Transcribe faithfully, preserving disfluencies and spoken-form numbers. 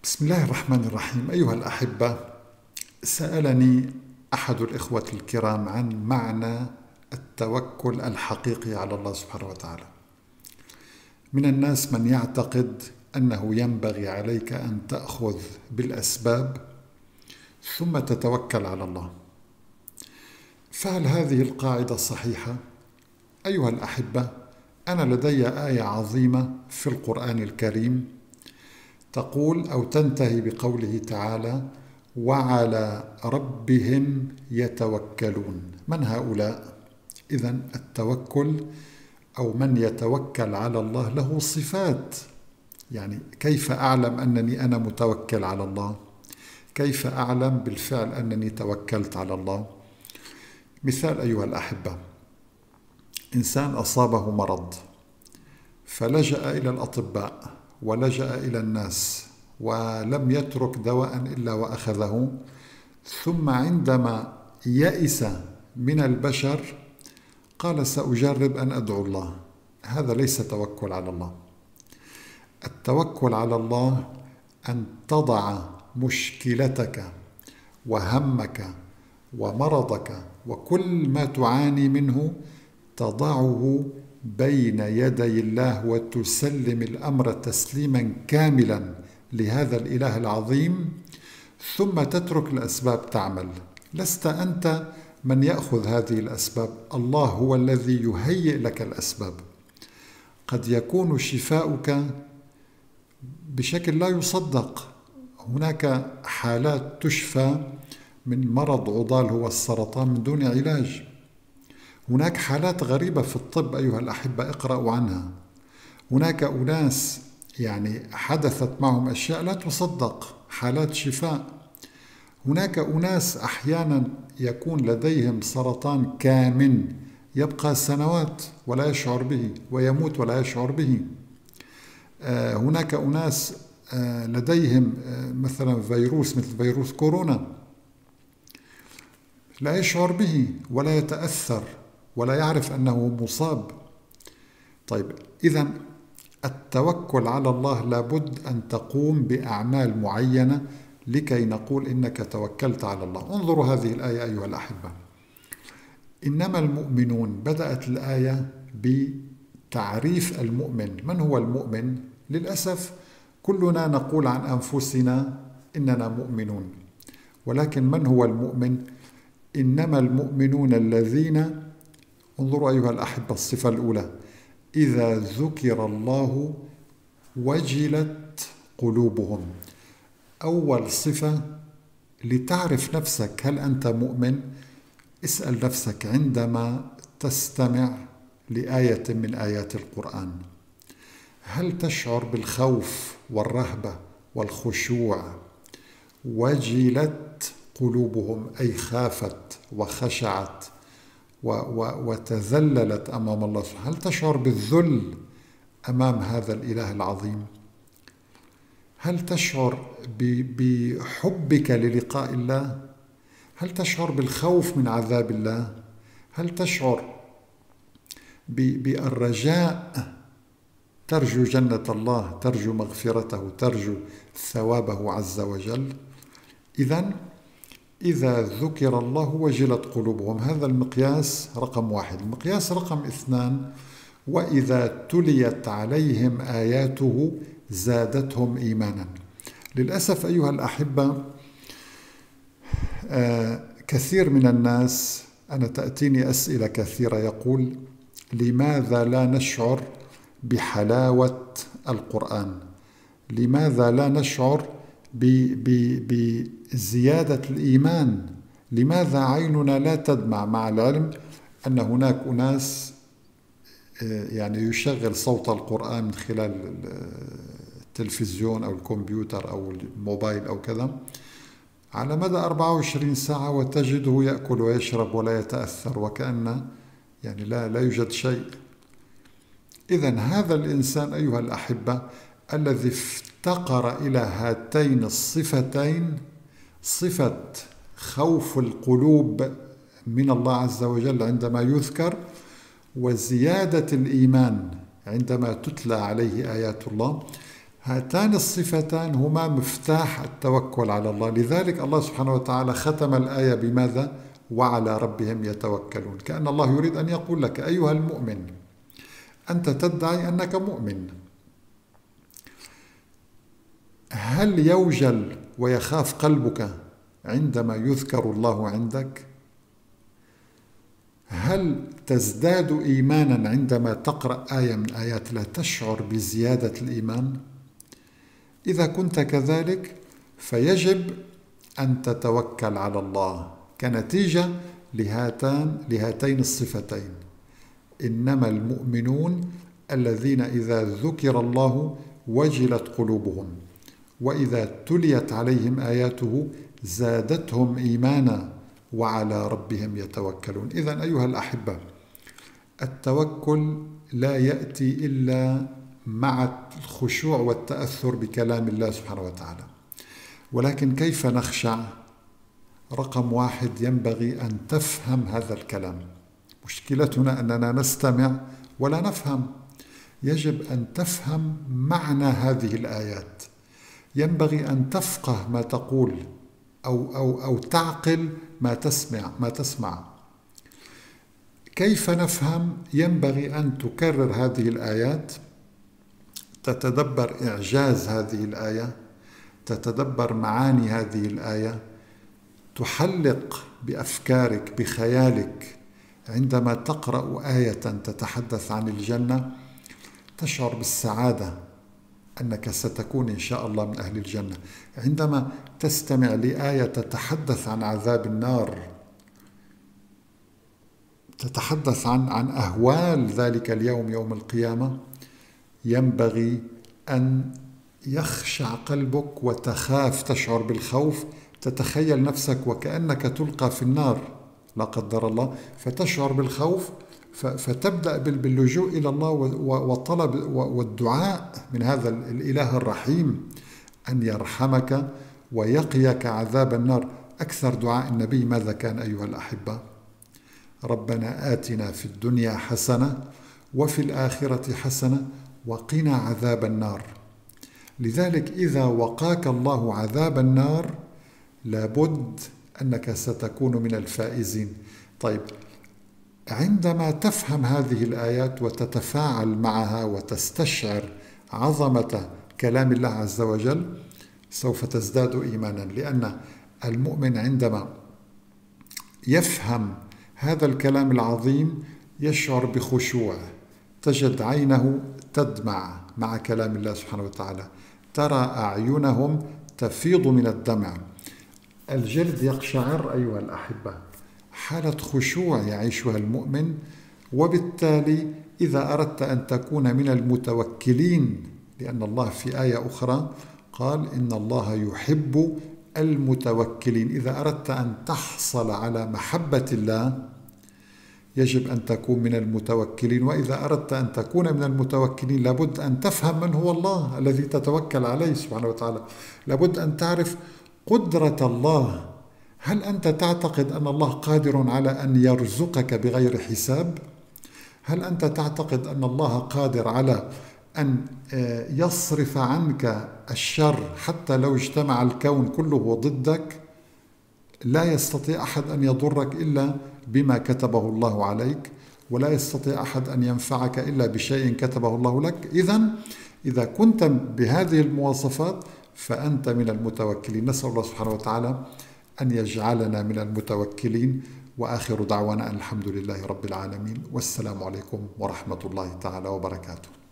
بسم الله الرحمن الرحيم. أيها الأحبة، سألني أحد الإخوة الكرام عن معنى التوكل الحقيقي على الله سبحانه وتعالى. من الناس من يعتقد أنه ينبغي عليك أن تأخذ بالأسباب ثم تتوكل على الله. فهل هذه القاعدة صحيحة؟ أيها الأحبة، أنا لدي آية عظيمة في القرآن الكريم تقول أو تنتهي بقوله تعالى: وعلى ربهم يتوكلون. من هؤلاء؟ إذن التوكل أو من يتوكل على الله له صفات. يعني كيف أعلم أنني أنا متوكل على الله؟ كيف أعلم بالفعل أنني توكلت على الله؟ مثال أيها الأحبة، إنسان أصابه مرض فلجأ إلى الأطباء ولجأ إلى الناس ولم يترك دواء إلا وأخذه، ثم عندما يئس من البشر قال: سأجرب أن أدعو الله. هذا ليس توكل على الله. التوكل على الله أن تضع مشكلتك وهمك ومرضك وكل ما تعاني منه تضعه بين يدي الله وتسلم الأمر تسليما كاملا لهذا الإله العظيم، ثم تترك الأسباب تعمل. لست أنت من يأخذ هذه الأسباب، الله هو الذي يهيئ لك الأسباب. قد يكون شفاؤك بشكل لا يصدق. هناك حالات تشفى من مرض عضال هو السرطان من دون علاج. هناك حالات غريبة في الطب أيها الأحبة، اقرأوا عنها. هناك أناس يعني حدثت معهم أشياء لا تصدق، حالات شفاء. هناك أناس أحيانا يكون لديهم سرطان كامن يبقى سنوات ولا يشعر به ويموت ولا يشعر به. هناك أناس لديهم مثلا فيروس مثل فيروس كورونا لا يشعر به ولا يتأثر ولا يعرف أنه مصاب. طيب، إذن التوكل على الله لابد أن تقوم بأعمال معينة لكي نقول إنك توكلت على الله. انظروا هذه الآية أيها الأحبة. إنما المؤمنون، بدأت الآية بتعريف المؤمن. من هو المؤمن؟ للأسف كلنا نقول عن أنفسنا إننا مؤمنون، ولكن من هو المؤمن؟ إنما المؤمنون الذين، انظروا أيها الأحبة الصفة الأولى: إذا ذكر الله وجلت قلوبهم. أول صفة لتعرف نفسك هل أنت مؤمن، اسأل نفسك عندما تستمع لآية من آيات القرآن: هل تشعر بالخوف والرهبة والخشوع؟ وجلت قلوبهم أي خافت وخشعت وتذللت أمام الله. هل تشعر بالذل أمام هذا الإله العظيم؟ هل تشعر بحبك للقاء الله؟ هل تشعر بالخوف من عذاب الله؟ هل تشعر بالرجاء، ترجو جنة الله، ترجو مغفرته، ترجو ثوابه عز وجل؟ إذن إذا ذكر الله وجلت قلوبهم، هذا المقياس رقم واحد. المقياس رقم اثنان: وإذا تليت عليهم آياته زادتهم إيمانا. للأسف أيها الأحبة، آه كثير من الناس، أنا تأتيني أسئلة كثيرة يقول: لماذا لا نشعر بحلاوة القرآن؟ لماذا لا نشعر بزيادة الإيمان؟ لماذا عيننا لا تدمع؟ مع العلم أن هناك أناس يعني يشغل صوت القرآن من خلال التلفزيون أو الكمبيوتر أو الموبايل أو كذا على مدى أربعة وعشرين ساعة، وتجده يأكل ويشرب ولا يتأثر وكأن يعني لا, لا يوجد شيء. إذن هذا الإنسان أيها الأحبة الذي افتقر إلى هاتين الصفتين، صفة خوف القلوب من الله عز وجل عندما يذكر، وزيادة الإيمان عندما تتلى عليه آيات الله، هاتان الصفتان هما مفتاح التوكل على الله. لذلك الله سبحانه وتعالى ختم الآية بماذا؟ وعلى ربهم يتوكلون. كأن الله يريد أن يقول لك أيها المؤمن، أنت تدعي أنك مؤمن، هل يوجل ويخاف قلبك عندما يذكر الله عندك؟ هل تزداد إيمانا عندما تقرأ آية من آيات الله تشعر بزيادة الإيمان؟ إذا كنت كذلك فيجب أن تتوكل على الله كنتيجة لهاتان لهاتين الصفتين. إنما المؤمنون الذين إذا ذكر الله وجلت قلوبهم وإذا تليت عليهم آياته زادتهم إيمانا وعلى ربهم يتوكلون. إذن أيها الأحبة، التوكل لا يأتي إلا مع الخشوع والتأثر بكلام الله سبحانه وتعالى. ولكن كيف نخشع؟ رقم واحد، ينبغي أن تفهم هذا الكلام. مشكلتنا أننا نستمع ولا نفهم. يجب أن تفهم معنى هذه الآيات، ينبغي أن تفقه ما تقول أو, أو, أو تعقل ما تسمع ما تسمع. كيف نفهم؟ ينبغي أن تكرر هذه الآيات، تتدبر إعجاز هذه الآية، تتدبر معاني هذه الآية، تحلق بأفكارك بخيالك. عندما تقرأ آية تتحدث عن الجنة تشعر بالسعادة أنك ستكون إن شاء الله من أهل الجنة. عندما تستمع لآية تتحدث عن عذاب النار، تتحدث عن عن أهوال ذلك اليوم يوم القيامة، ينبغي أن يخشع قلبك وتخاف، تشعر بالخوف، تتخيل نفسك وكأنك تلقى في النار لا قدر الله، فتشعر بالخوف، فتبدأ باللجوء إلى الله والطلب والدعاء من هذا الإله الرحيم أن يرحمك ويقيك عذاب النار. أكثر دعاء النبي ماذا كان أيها الأحبة؟ ربنا آتنا في الدنيا حسنة وفي الآخرة حسنة وقنا عذاب النار. لذلك إذا وقاك الله عذاب النار لابد أنك ستكون من الفائزين. طيب، عندما تفهم هذه الآيات وتتفاعل معها وتستشعر عظمة كلام الله عز وجل سوف تزداد إيمانا، لأن المؤمن عندما يفهم هذا الكلام العظيم يشعر بخشوع، تجد عينه تدمع مع كلام الله سبحانه وتعالى، ترى أعينهم تفيض من الدمع، الجلد يقشعر أيها الأحبة. حالة خشوع يعيشها المؤمن. وبالتالي إذا أردت أن تكون من المتوكلين، لأن الله في آية أخرى قال إن الله يحب المتوكلين، إذا أردت أن تحصل على محبة الله يجب أن تكون من المتوكلين. وإذا أردت أن تكون من المتوكلين لابد أن تفهم من هو الله الذي تتوكل عليه سبحانه وتعالى، لابد أن تعرف قدرة الله. هل أنت تعتقد أن الله قادر على أن يرزقك بغير حساب؟ هل أنت تعتقد أن الله قادر على أن يصرف عنك الشر حتى لو اجتمع الكون كله ضدك؟ لا يستطيع أحد أن يضرك إلا بما كتبه الله عليك، ولا يستطيع أحد أن ينفعك إلا بشيء كتبه الله لك. إذن إذا كنت بهذه المواصفات فأنت من المتوكلين. نسأل الله سبحانه وتعالى أن يجعلنا من المتوكلين. وآخر دعوانا أن الحمد لله رب العالمين، والسلام عليكم ورحمة الله تعالى وبركاته.